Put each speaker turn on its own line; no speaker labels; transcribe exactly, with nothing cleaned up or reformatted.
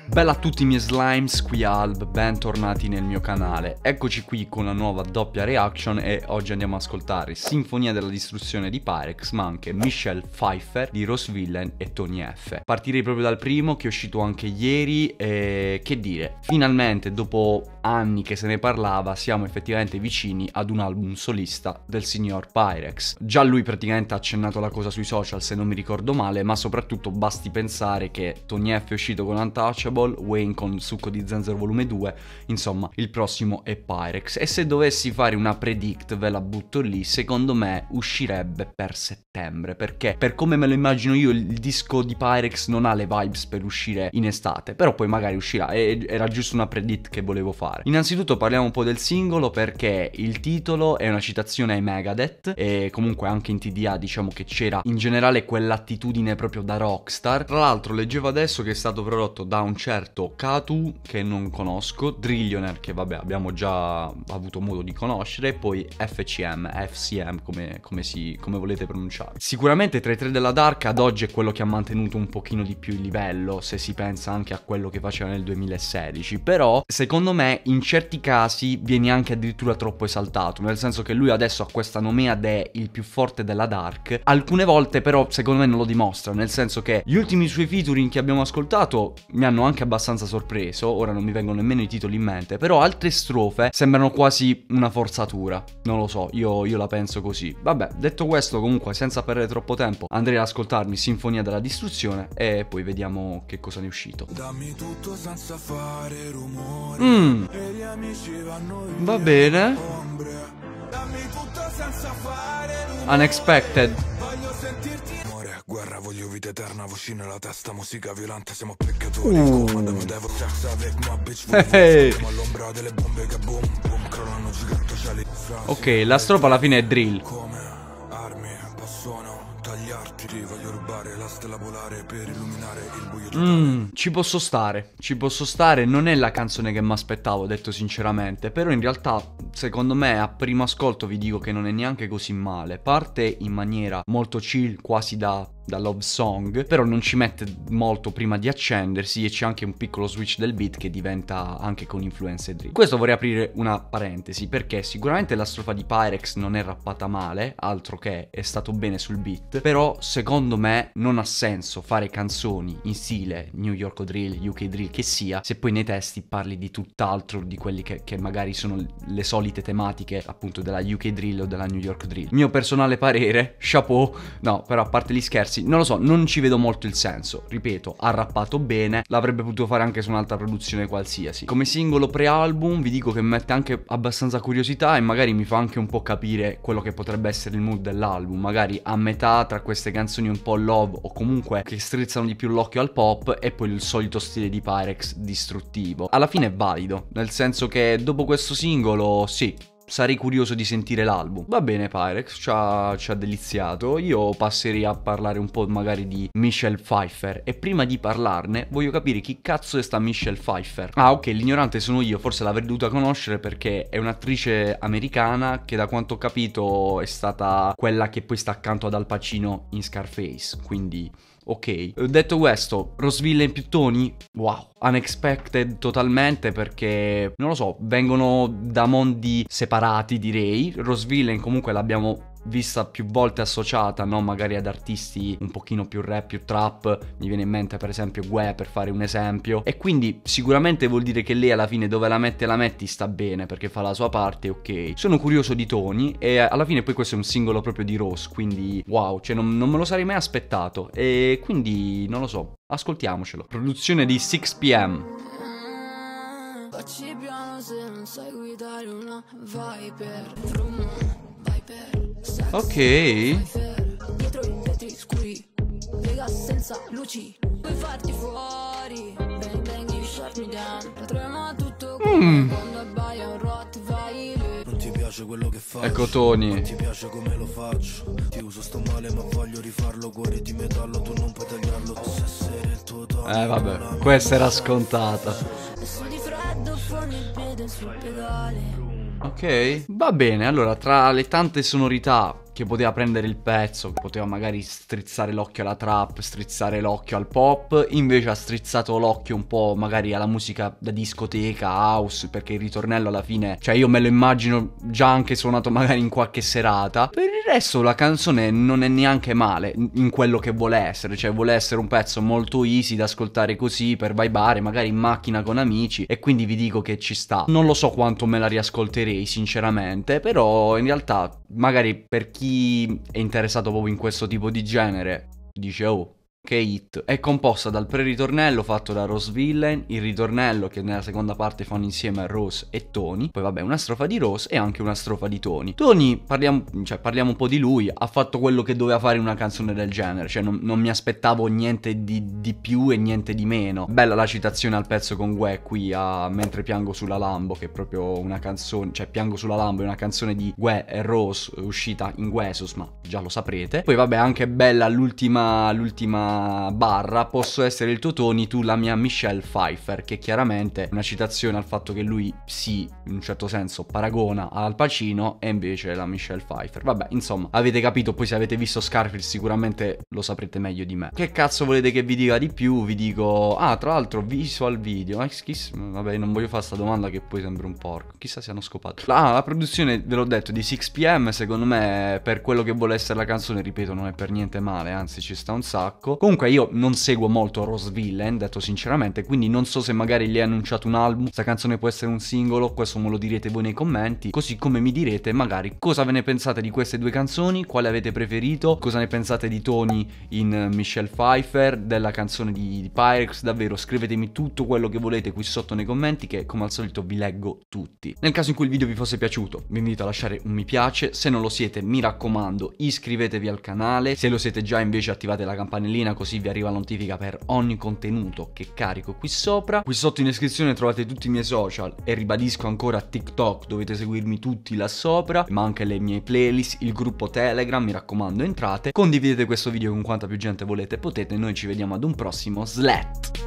Bella a tutti i miei slimes, qui Alb, bentornati nel mio canale. Eccoci qui con la nuova doppia reaction e oggi andiamo ad ascoltare Sinfonia della distruzione di Pyrex, ma anche Michelle Pfeiffer di Ross Villain e Tony F. Partirei proprio dal primo, che è uscito anche ieri, e che dire, finalmente dopo anni che se ne parlava siamo effettivamente vicini ad un album solista del signor Pyrex. Già lui praticamente ha accennato la cosa sui social, se non mi ricordo male, ma soprattutto basti pensare che Tony F è uscito con Untouchable, Wayne con Succo di Zenzero volume due, insomma il prossimo è Pyrex. E se dovessi fare una predict, ve la butto lì, secondo me uscirebbe per settembre, perché per come me lo immagino io il disco di Pyrex non ha le vibes per uscire in estate, però poi magari uscirà, e era giusto una predict che volevo fare. Innanzitutto parliamo un po' del singolo, perché il titolo è una citazione ai Megadeth e comunque anche in T D A diciamo che c'era in generale quell'attitudine proprio da rockstar. Tra l'altro leggevo adesso che è stato prodotto da un certo Katu, che non conosco, Drillionaire, che vabbè abbiamo già avuto modo di conoscere, e poi F C M, F C M come, come, si, come volete pronunciare. Sicuramente tra i tre della Dark ad oggi è quello che ha mantenuto un pochino di più il livello, se si pensa anche a quello che faceva nel duemilasedici, però secondo me in certi casi viene anche addirittura troppo esaltato, nel senso che lui adesso ha questa nomea de il più forte della Dark. Alcune volte però secondo me non lo dimostra, nel senso che gli ultimi suoi featuring che abbiamo ascoltato mi hanno anche abbastanza sorpreso, ora non mi vengono nemmeno i titoli in mente, però altre strofe sembrano quasi una forzatura, non lo so, io, io la penso così. Vabbè, detto questo, comunque senza perdere troppo tempo andrei ad ascoltarmi Sinfonia della distruzione e poi vediamo che cosa ne è uscito. Dammi tutto senza fare rumore. Mm. E gli amici vanno via. Va bene. Dammi tutto senza fare rumore. Unexpected. Voglio sentirti. Amore, guerra, voglio vita eterna, voci nella testa, musica violenta, siamo peccatori. Uh. Come devo sex avec ma bitch. Hey. All'ombra delle bombe che boom boom crollano gigantocelli. Ok, la strofa alla fine è drill. Come armi possono tagliarti, voglio rubare la stella polare per illuminare il buio totale. Mm, ci posso stare, ci posso stare, non è la canzone che mi aspettavo, detto sinceramente, però in realtà secondo me a primo ascolto vi dico che non è neanche così male. Parte in maniera molto chill, quasi da da love song, però non ci mette molto prima di accendersi e c'è anche un piccolo switch del beat che diventa anche con influenze drill. Questo vorrei aprire una parentesi, perché sicuramente la strofa di Pyrex non è rappata male, altro che è stato bene sul beat, però secondo me non ha senso fare canzoni in stile New York Drill, U K Drill che sia, se poi nei testi parli di tutt'altro, di quelli che, che magari sono le solite tematiche appunto della U K Drill o della New York Drill. Mio personale parere, chapeau, no, però a parte gli scherzi, non lo so, non ci vedo molto il senso. Ripeto, ha rappato bene, l'avrebbe potuto fare anche su un'altra produzione qualsiasi. Come singolo pre-album vi dico che mi mette anche abbastanza curiosità e magari mi fa anche un po' capire quello che potrebbe essere il mood dell'album, magari a metà tra queste canzoni un po' love o comunque che strizzano di più l'occhio al pop e poi il solito stile di Pyrex distruttivo. Alla fine è valido, nel senso che dopo questo singolo sì, sarei curioso di sentire l'album. Va bene, Pyrex ci ha, ci ha deliziato. Io passerei a parlare un po' magari di Michelle Pfeiffer, e prima di parlarne voglio capire chi cazzo è sta Michelle Pfeiffer. Ah ok, l'ignorante sono io, forse l'avrei dovuta conoscere perché è un'attrice americana che da quanto ho capito è stata quella che poi sta accanto ad Al Pacino in Scarface, quindi ok. Detto questo, Ross Villain più Tony, wow, unexpected totalmente, perché non lo so, vengono da mondi separati direi. Ross Villain comunque l'abbiamo vista più volte associata, no? Magari ad artisti un pochino più rap, più trap, mi viene in mente per esempio Gue, per fare un esempio, e quindi sicuramente vuol dire che lei alla fine dove la mette la metti sta bene, perché fa la sua parte, ok. Sono curioso di Tony e alla fine poi questo è un singolo proprio di Ross, quindi wow, cioè non, non me lo sarei mai aspettato, e quindi non lo so, ascoltiamocelo. Produzione di sei p m. Facci piano se non sai guidare una Viper. Ok. Dietro i vetri scuri, lega senza luci, puoi farti fuori. Bang bang, you shut me down. Trema tutto quando abbaia un Rottweiler. Non ti piace quello che fai? Ecco Tony. Non ti piace come lo faccio? Ti uso, sto male ma voglio rifarlo. Cuore di metallo, tu non puoi tagliarlo. Posso essere il tuo tono. Eh vabbè, questa era scontata. Adesso di freddo forni il piede sul pedale. Ok, va bene, allora tra le tante sonorità che poteva prendere il pezzo, che poteva magari strizzare l'occhio alla trap, strizzare l'occhio al pop, invece ha strizzato l'occhio un po' magari alla musica da discoteca, house, perché il ritornello alla fine, cioè io me lo immagino già anche suonato magari in qualche serata. Per il resto la canzone non è neanche male in quello che vuole essere, cioè vuole essere un pezzo molto easy da ascoltare così per vibare, magari in macchina con amici, e quindi vi dico che ci sta. Non lo so quanto me la riascolterei sinceramente, però in realtà magari per chi è interessato proprio in questo tipo di genere dice oh, che hit. È composta dal pre-ritornello fatto da Rose Villain, il ritornello che nella seconda parte fanno insieme Rose e Tony, poi vabbè una strofa di Rose e anche una strofa di Tony. Tony, parliamo, cioè, parliamo un po' di lui, ha fatto quello che doveva fare in una canzone del genere, cioè non, non mi aspettavo niente di, di più e niente di meno. Bella la citazione al pezzo con Gue qui a Mentre piango sulla Lambo, che è proprio una canzone, cioè Piango sulla Lambo è una canzone di Gue e Rose uscita in Guesus, ma già lo saprete. Poi vabbè anche bella l'ultima l'ultima barra, posso essere il tuo Tony, tu la mia Michelle Pfeiffer, che chiaramente è una citazione al fatto che lui si, in un certo senso, paragona Al Pacino e invece la Michelle Pfeiffer. Vabbè, insomma, avete capito, poi se avete visto Scarface sicuramente lo saprete meglio di me. Che cazzo volete che vi dica di più? Vi dico, ah, tra l'altro visual video, eh, chissà, vabbè, non voglio fare sta domanda che poi sembra un porco, chissà se hanno scopato. Ah, la produzione, ve l'ho detto, di sei p m, secondo me, per quello che vuole essere la canzone, ripeto, non è per niente male, anzi ci sta un sacco. Comunque io non seguo molto Rose Villain, detto sinceramente, quindi non so se magari gli hai annunciato un album, sta canzone può essere un singolo, questo me lo direte voi nei commenti, così come mi direte magari cosa ve ne pensate di queste due canzoni, quale avete preferito, cosa ne pensate di Tony in Michelle Pfeiffer, della canzone di, di Pyrex. Davvero scrivetemi tutto quello che volete qui sotto nei commenti, che come al solito vi leggo tutti. Nel caso in cui il video vi fosse piaciuto vi invito a lasciare un mi piace, se non lo siete mi raccomando iscrivetevi al canale, se lo siete già invece attivate la campanellina così vi arriva la notifica per ogni contenuto che carico qui sopra. Qui sotto in descrizione trovate tutti i miei social e ribadisco ancora TikTok, dovete seguirmi tutti là sopra, ma anche le mie playlist, il gruppo Telegram, mi raccomando entrate, condividete questo video con quanta più gente volete e potete, noi ci vediamo ad un prossimo Slat.